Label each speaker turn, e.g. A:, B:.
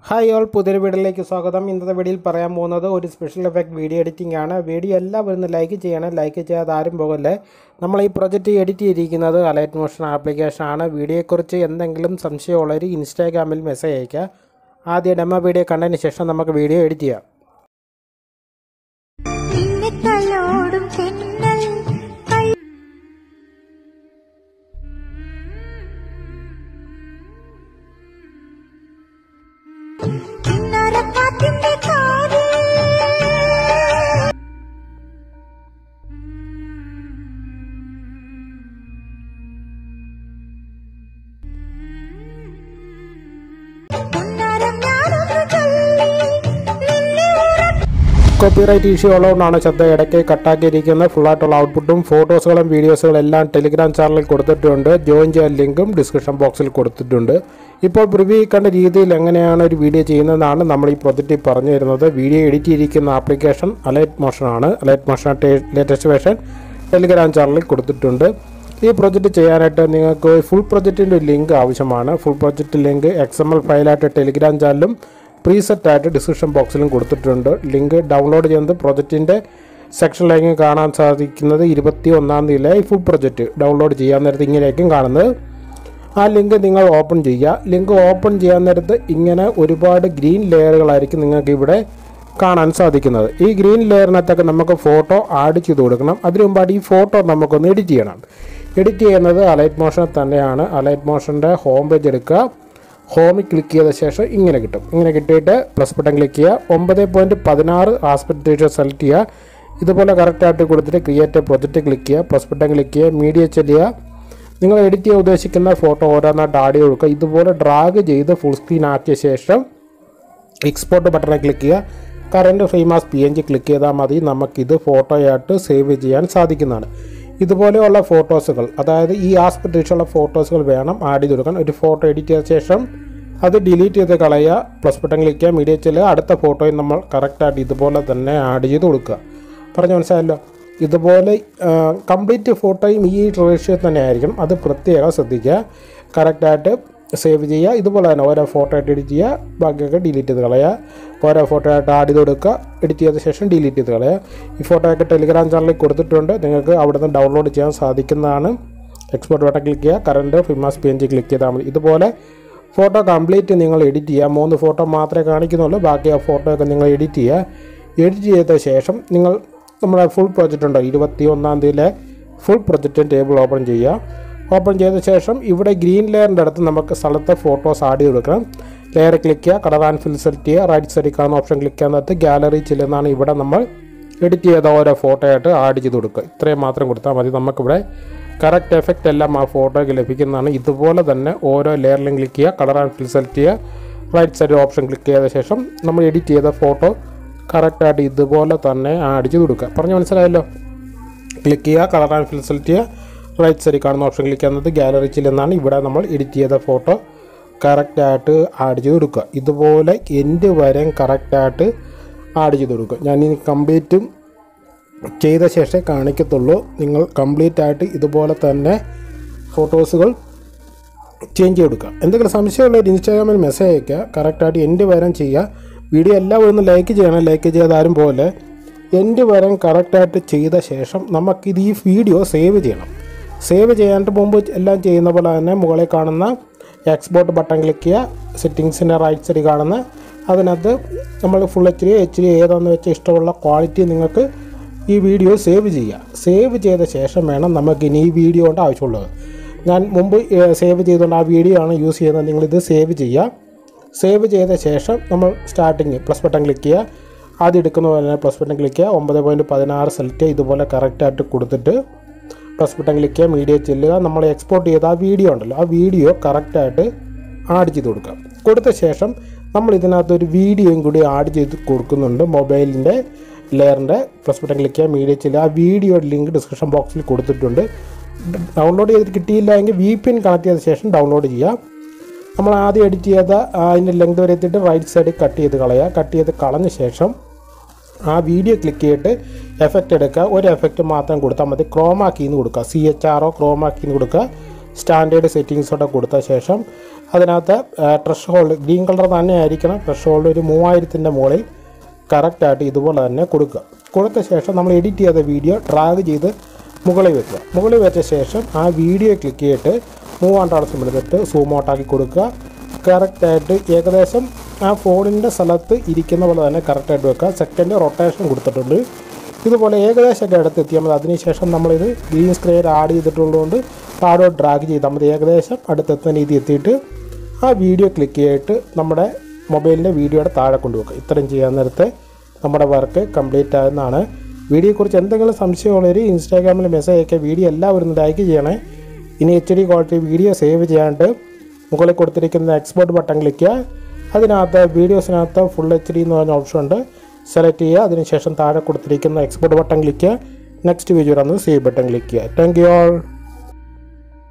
A: Hi all പുതിയൊരു വീഡിയോയിലേക്ക് സ്വാഗതം. ഇന്നത്തെ വീഡിയോയിൽ പറയാൻ പോകുന്നത് ഒരു സ്പെഷ്യൽ എഫക്റ്റ് വീഡിയോ എഡിറ്റിംഗ് ആണ്. വീഡിയോ എല്ലാവരും ഒന്ന് ലൈക്ക് ചെയ്യണം. ലൈക്ക് ചെയ്യാതെ ആരും പോകല്ലേ. നമ്മൾ ഈ പ്രൊജക്റ്റ് എഡിറ്റ് ചെയ്തിരിക്കുന്നത് അലൈറ്റ് മോഷൻ ആപ്ലിക്കേഷൻ ആണ്. വീഡിയോയെക്കുറിച്ച് എന്തെങ്കിലും സംശയമുള്ളവർ ഇൻസ്റ്റാഗ്രാമിൽ മെസ്സേജ് അയയ്ക്കുക. ആദ്യം ഡെമോ വീഡിയോ കണ്ടതിന് ശേഷം നമുക്ക് വീഡിയോ എഡിറ്റ് ചെയ്യാം. കോപ്പിറൈറ്റ് ഇഷ്യൂ ഉള്ളതുകൊണ്ടാണ് ശബ്ദം ഇടയ്ക്ക് കട്ടാക്കിയിരിക്കുന്നത്. ഫുള്ളായിട്ടുള്ള ഔട്ട്പുട്ടും ഫോട്ടോസുകളും വീഡിയോസുകളും എല്ലാം ടെലിഗ്രാം ചാനലിൽ കൊടുത്തിട്ടുണ്ട്. ജോയിൻ ചെയ്യാൻ ലിങ്കും ഡിസ്ക്രിപ്ഷൻ ബോക്സിൽ കൊടുത്തിട്ടുണ്ട്. ഇപ്പോൾ പ്രിവ്യൂ കണ്ട രീതിയിൽ എങ്ങനെയാണ് ഒരു വീഡിയോ ചെയ്യുന്നതെന്നാണ് നമ്മൾ ഈ പ്രൊജക്റ്റിൽ പറഞ്ഞു തരുന്നത്. വീഡിയോ എഡിറ്റ് ചെയ്തിരിക്കുന്ന ആപ്ലിക്കേഷൻ അലൈറ്റ് മോഷൻ ആണ്. Alight Motion latest version Telegram ചാനലിൽ കൊടുത്തിട്ടുണ്ട്. ഈ പ്രൊജക്റ്റ് ചെയ്യാനായിട്ട് നിങ്ങൾക്ക് ഫുൾ പ്രൊജക്റ്റിൻ്റെ ലിങ്ക് ആവശ്യമാണ്. ഫുൾ പ്രൊജക്റ്റ് ലിങ്ക് XML ഫയലായിട്ട് ടെലിഗ്രാം ചാനലും പ്രീസെറ്റായിട്ട് ഡിസ്ക്രിപ്ഷൻ ബോക്സിലും കൊടുത്തിട്ടുണ്ട്. ലിങ്ക് ഡൗൺലോഡ് ചെയ്യുന്നത് പ്രൊജക്റ്റിൻ്റെ സെക്ഷനിലേക്ക് കാണാൻ സാധിക്കുന്നത് 21-ാം തീയതിയിലെ ഫുൾ പ്രൊജക്റ്റ് ഡൗൺലോഡ് ചെയ്യാൻ നേരത്ത് ഇങ്ങനെയായിരിക്കും കാണുന്നത്. ആ ലിങ്ക് നിങ്ങൾ ഓപ്പൺ ചെയ്യുക. ലിങ്ക് ഓപ്പൺ ചെയ്യാൻ നേരത്ത് ഇങ്ങനെ ഒരുപാട് ഗ്രീൻ ലെയറുകളായിരിക്കും നിങ്ങൾക്ക് ഇവിടെ കാണാൻ സാധിക്കുന്നത്. ഈ ഗ്രീൻ ലെയറിനകത്തൊക്കെ നമുക്ക് ഫോട്ടോ ആഡ് ചെയ്ത് കൊടുക്കണം. അതിനു മുമ്പായിട്ട് ഈ ഫോട്ടോ നമുക്കൊന്ന് എഡിറ്റ് ചെയ്യണം. എഡിറ്റ് ചെയ്യുന്നത് അലൈറ്റ് മോഷൻ തന്നെയാണ്. അലൈറ്റ് മോഷൻ്റെ ഹോം പേജ് എടുക്കുക. ഹോമിൽ ക്ലിക്ക് ചെയ്ത ശേഷം ഇങ്ങനെ കിട്ടും. ഇങ്ങനെ കിട്ടിയിട്ട് പ്ലസ് ബട്ടൺ ക്ലിക്ക് ചെയ്യുക. 9.16 ആസ്പെക്ട് റേഷ്യോ സെലക്ട് ചെയ്യുക. ഇതുപോലെ കറക്റ്റായിട്ട് കൊടുത്തിട്ട് ക്രിയേറ്റ് പ്രൊജക്റ്റ് ക്ലിക്ക് ചെയ്യുക. പ്ലസ് ബട്ടൺ ക്ലിക്ക് ചെയ്യുക. മീഡിയ ചെല്ലുക. നിങ്ങൾ എഡിറ്റ് ചെയ്യാൻ ഉദ്ദേശിക്കുന്ന ഫോട്ടോ ഓരോന്നായിട്ട് ആഡ് ചെയ്ത് കൊടുക്കുക. ഇതുപോലെ ഡ്രാഗ് ചെയ്ത് ഫുൾ സ്ക്രീൻ ആക്കിയ ശേഷം എക്സ്പോർട്ട് ബട്ടണിൽ ക്ലിക്ക് ചെയ്യുക. Current frame as PNG click ചെയ്താൽ മതി. നമുക്കിത് ഫോട്ടോയായിട്ട് സേവ് ചെയ്യാൻ സാധിക്കുന്നതാണ്. ഇതുപോലെയുള്ള ഫോട്ടോസുകൾ, അതായത് ഈ ആസ്പെക്ട് റേഷ്യോയുള്ള ഫോട്ടോസുകൾ വേണം ആഡ് ചെയ്ത് കൊടുക്കാൻ. ഒരു ഫോട്ടോ എഡിറ്റ് ചെയ്ത ശേഷം അത് ഡിലീറ്റ് ചെയ്ത് കളയുക. പ്ലസ് ബട്ടൺ ക്ലിക്ക് ചെയ്യുക. മീഡിയ ചെല്ലുക. അടുത്ത ഫോട്ടോയും നമ്മൾ കറക്റ്റായിട്ട് ഇതുപോലെ തന്നെ ആഡ് ചെയ്ത് കൊടുക്കുക. പറഞ്ഞ് മനസ്സിലായല്ലോ. ഇതുപോലെ കംപ്ലീറ്റ് ഫോട്ടോയും ഈ റേഷ്യോ തന്നെ ആയിരിക്കും. അത് പ്രത്യേകം ശ്രദ്ധിക്കുക. കറക്റ്റായിട്ട് സേവ് ചെയ്യുക. ഇതുപോലെ തന്നെ ഓരോ ഫോട്ടോ ആയിട്ട് എഡിറ്റ് ചെയ്യുക. ബാക്കിയൊക്കെ ഡിലീറ്റ് ചെയ്ത് കളയുക. ഓരോ ഫോട്ടോ ആയിട്ട് ആഡ് ചെയ്ത് കൊടുക്കുക. എഡിറ്റ് ചെയ്ത ശേഷം ഡിലീറ്റ് ചെയ്ത് കളയുക. ഈ ഫോട്ടോയൊക്കെ ടെലിഗ്രാം ചാനലിൽ കൊടുത്തിട്ടുണ്ട്. നിങ്ങൾക്ക് അവിടെ നിന്ന് ഡൗൺലോഡ് ചെയ്യാൻ സാധിക്കുന്നതാണ്. എക്സ്പോർട്ട് ബട്ടൺ ക്ലിക്ക് ചെയ്യുക. Current frame as PNG click ചെയ്താൽ മതി. ഇതുപോലെ ഫോട്ടോ കംപ്ലീറ്റ് നിങ്ങൾ എഡിറ്റ് ചെയ്യുക. 3 ഫോട്ടോ മാത്രമേ കാണിക്കുന്നുള്ളൂ. ബാക്കി ആ ഫോട്ടോയൊക്കെ നിങ്ങൾ എഡിറ്റ് ചെയ്യുക. എഡിറ്റ് ചെയ്ത ശേഷം നിങ്ങൾ നമ്മുടെ ഫുൾ പ്രൊജക്റ്റ് ഉണ്ടോ 21-ാം തീയതിയിലെ ഫുൾ പ്രൊജക്റ്റ് ടേബിൾ ഓപ്പൺ ചെയ്യുക. ഓപ്പൺ ചെയ്ത ശേഷം ഇവിടെ ഗ്രീൻ ലെയറിൻ്റെ അടുത്ത് നമുക്ക് സ്ഥലത്തെ ഫോട്ടോസ് ആഡ് ചെയ്ത് കൊടുക്കണം. ലെയർ ക്ലിക്ക് ചെയ്യുക. കളർ ആൻഡ് ഫിൽ സെലക്ട് ചെയ്യുക. റൈറ്റ് സൈഡിൽ കാണുന്ന ഓപ്ഷൻ ക്ലിക്ക് ചെയ്യുന്നത് ഗാലറി ചെല്ലുന്നതാണ്. ഇവിടെ നമ്മൾ എഡിറ്റ് ചെയ്ത ഓരോ ഫോട്ടോ ആയിട്ട് ആഡ് ചെയ്ത് കൊടുക്കുക. ഇത്രയും മാത്രം കൊടുത്താൽ മതി. നമുക്കിവിടെ കറക്റ്റ് എഫക്റ്റ് എല്ലാം ആ ഫോട്ടോയ്ക്ക് ലഭിക്കുന്നതാണ്. ഇതുപോലെ തന്നെ ഓരോ ലെയറിലും ക്ലിക്ക് ചെയ്യുക. കളർ ആൻഡ് ഫിൽ സെലക്ട് ചെയ്യുക. റൈറ്റ് സൈഡ് ഓപ്ഷൻ ക്ലിക്ക് ചെയ്ത ശേഷം നമ്മൾ എഡിറ്റ് ചെയ്ത ഫോട്ടോ കറക്റ്റായിട്ട് ഇതുപോലെ തന്നെ ആഡ് ചെയ്ത് കൊടുക്കുക. പറഞ്ഞ് മനസ്സിലായല്ലോ. ക്ലിക്ക് ചെയ്യുക. കളർ ആൻഡ് ഫിൽ സെലക്ട് ചെയ്യുക. റൈറ്റ് സൈഡിൽ കാണുന്ന ഓപ്ഷൻ ക്ലിക്ക് ചെയ്യുന്നത് ഗാലറി ചെല്ലുന്നതാണ്. ഇവിടെ നമ്മൾ എഡിറ്റ് ചെയ്ത ഫോട്ടോ കറക്റ്റായിട്ട് ആഡ് ചെയ്ത് കൊടുക്കുക. ഇതുപോലെ എൻഡ് വരെ കറക്റ്റായിട്ട് ആഡ് ചെയ്ത് കൊടുക്കുക. ഞാനിനി കംപ്ലീറ്റും ചെയ്ത ശേഷമേ കാണിക്കത്തുള്ളൂ. നിങ്ങൾ കംപ്ലീറ്റ് ആയിട്ട് ഇതുപോലെ തന്നെ ഫോട്ടോസുകൾ ചേഞ്ച് ചെയ്ത് കൊടുക്കുക. എന്തെങ്കിലും സംശയമുള്ളവർ ഇൻസ്റ്റാഗ്രാമിൽ മെസ്സേജ് അയയ്ക്കുക. കറക്റ്റായിട്ട് എൻഡ് വരെ ചെയ്യുക. വീഡിയോ എല്ലാവരും ഒന്ന് ലൈക്ക് ചെയ്യണം. ലൈക്ക് ചെയ്താലും പോലെ എൻഡ് വരെ കറക്റ്റായിട്ട് ചെയ്ത ശേഷം നമുക്കിത് ഈ വീഡിയോ സേവ് ചെയ്യണം. സേവ് ചെയ്യാനായിട്ട് മുമ്പ് എല്ലാം ചെയ്യുന്ന പോലെ തന്നെ മുകളിൽ കാണുന്ന എക്സ്പോർട്ട് ബട്ടൺ ക്ലിക്ക് ചെയ്യുക. സെറ്റിങ്സിൻ്റെ റൈറ്റ് സൈഡിൽ കാണുന്ന അതിനകത്ത് നമ്മൾ ഫുൾ HD ഏതാണെന്ന് വെച്ചാൽ ഇഷ്ടമുള്ള ക്വാളിറ്റി നിങ്ങൾക്ക് ഈ വീഡിയോ സേവ് ചെയ്യുക. സേവ് ചെയ്ത ശേഷം വേണം നമുക്കിനി ഈ വീഡിയോ കൊണ്ട് ആവശ്യമുള്ളത്. ഞാൻ മുമ്പ് സേവ് ചെയ്തുകൊണ്ട് ആ വീഡിയോ ആണ് യൂസ് ചെയ്യുന്നത്. നിങ്ങളിത് സേവ് ചെയ്യുക. സേവ് ചെയ്ത ശേഷം നമ്മൾ സ്റ്റാർട്ടിങ് പ്ലസ് ബട്ടൺ ക്ലിക്ക് ചെയ്യുക. ആദ്യം എടുക്കുന്ന പോലെ തന്നെ പ്ലസ് ബട്ടൺ ക്ലിക്ക് ചെയ്യുക. 9.16 സെലക്ട് ചെയ്യുക. ഇതുപോലെ കറക്റ്റായിട്ട് കൊടുത്തിട്ട് പ്ലസ് ബട്ടൺ ക്ലിക്ക് ചെയ്യുക. മീഡിയ ചെല്ലുക. നമ്മൾ എക്സ്പോർട്ട് ചെയ്ത ആ വീഡിയോ ഉണ്ടല്ലോ, ആ വീഡിയോ കറക്റ്റായിട്ട് ആഡ് ചെയ്ത് കൊടുക്കുക. കൊടുത്ത ശേഷം നമ്മൾ ഇതിനകത്തൊരു വീഡിയോയും കൂടി ആഡ് ചെയ്ത് കൊടുക്കുന്നുണ്ട്. മൊബൈലിൻ്റെ ലെയറിൻ്റെ പ്ലസ് ബട്ടൺ ക്ലിക്ക് ചെയ്യുക. മീഡിയ ചെല്ലുക. ആ വീഡിയോയുടെ ലിങ്ക് ഡിസ്ക്രിപ്ഷൻ ബോക്സിൽ കൊടുത്തിട്ടുണ്ട്. ഡൗൺലോഡ് ചെയ്തിട്ട് കിട്ടിയില്ല എങ്കിൽ VPN കണക്ട് ചെയ്ത ശേഷം ഡൗൺലോഡ് ചെയ്യുക. നമ്മൾ ആദ്യം എഡിറ്റ് ചെയ്ത അതിൻ്റെ ലെങ്ത് വരെ എത്തിയിട്ട് റൈറ്റ് സൈഡിൽ കട്ട് ചെയ്ത് കളയുക. കട്ട് ചെയ്ത് കളഞ്ഞ ശേഷം ആ വീഡിയോ ക്ലിക്ക് ചെയ്തിട്ട് എഫക്റ്റ് എടുക്കുക. ഒരു എഫക്റ്റ് മാത്രം കൊടുത്താൽ മതി. ക്രോമാ കീന്ന് കൊടുക്കുക. CHRO ക്രോമാ കീന്ന് കൊടുക്കുക. സ്റ്റാൻഡേർഡ് സെറ്റിങ്സോടെ കൊടുത്ത ശേഷം അതിനകത്ത് ത്രഷോൾഡ് ഗ്രീൻ കളർ തന്നെ ആയിരിക്കണം. ത്രഷോൾഡ് ഒരു 3000-ൻ്റെ മുകളിൽ കറക്റ്റായിട്ട് ഇതുപോലെ തന്നെ കൊടുക്കുക. കൊടുത്ത ശേഷം നമ്മൾ എഡിറ്റ് ചെയ്ത വീഡിയോ ഡ്രാഗ് ചെയ്ത് മുകളിൽ വെക്കുക. മുകളിൽ വെച്ച ശേഷം ആ വീഡിയോ ക്ലിക്ക് ചെയ്തിട്ട് മൂവ് ആൻഡ് ആൾസം എടുത്തിട്ട് സൂം ഔട്ടാക്കി കൊടുക്കുക. കറക്റ്റായിട്ട് ഏകദേശം ആ ഫോണിൻ്റെ സ്ഥലത്ത് ഇരിക്കുന്ന പോലെ തന്നെ കറക്റ്റായിട്ട് വെക്കുക. സെക്കൻഡ് റൊട്ടേഷൻ കൊടുത്തിട്ടുണ്ട്. ഇതുപോലെ ഏകദേശമൊക്കെ അടുത്തെത്തിയാൽ മതി. അതിനുശേഷം നമ്മളിത് ഗ്രീൻ സ്ക്രീൻ ആഡ് ചെയ്തിട്ടുള്ളതുകൊണ്ട് താഴോട്ട് ഡ്രാഗ് ചെയ്താൽ മതി. ഏകദേശം അടുത്തെത്തുന്ന രീതി എത്തിയിട്ട് ആ വീഡിയോ ക്ലിക്ക് ചെയ്തിട്ട് നമ്മുടെ മൊബൈലിൻ്റെ വീഡിയോയുടെ താഴെ കൊണ്ടുവെക്കുക. ഇത്രയും ചെയ്യാൻ നേരത്തെ നമ്മുടെ വർക്ക് കംപ്ലീറ്റ് ആകുന്നതാണ്. വീഡിയോയെക്കുറിച്ച് എന്തെങ്കിലും സംശയമുള്ളവർ ഇൻസ്റ്റാഗ്രാമിൽ മെസ്സേജ് അയക്കുക. വീഡിയോ എല്ലാവരും ലൈക്ക് ചെയ്യണേ. ഇനി HD ക്വാളിറ്റി വീഡിയോ സേവ് ചെയ്യാണ്ട് മുകളിൽ കൊടുത്തിരിക്കുന്ന എക്സ്പോർട്ട് ബട്ടൺ ക്ലിക്ക് ചെയ്യുക. അതിനകത്ത് വീഡിയോസിനകത്ത് ഫുൾ HD എന്ന് പറഞ്ഞ ഓപ്ഷൻ ഉണ്ട്, സെലക്ട് ചെയ്യുക. അതിനുശേഷം താഴെ കൊടുത്തിരിക്കുന്ന എക്സ്പോർട്ട് ബട്ടൺ ക്ലിക്ക് ചെയ്യുക. നെക്സ്റ്റ് വീഡിയോ ആണ് സേവ് ബട്ടൺ ക്ലിക്ക് ചെയ്യുക. Thank you all.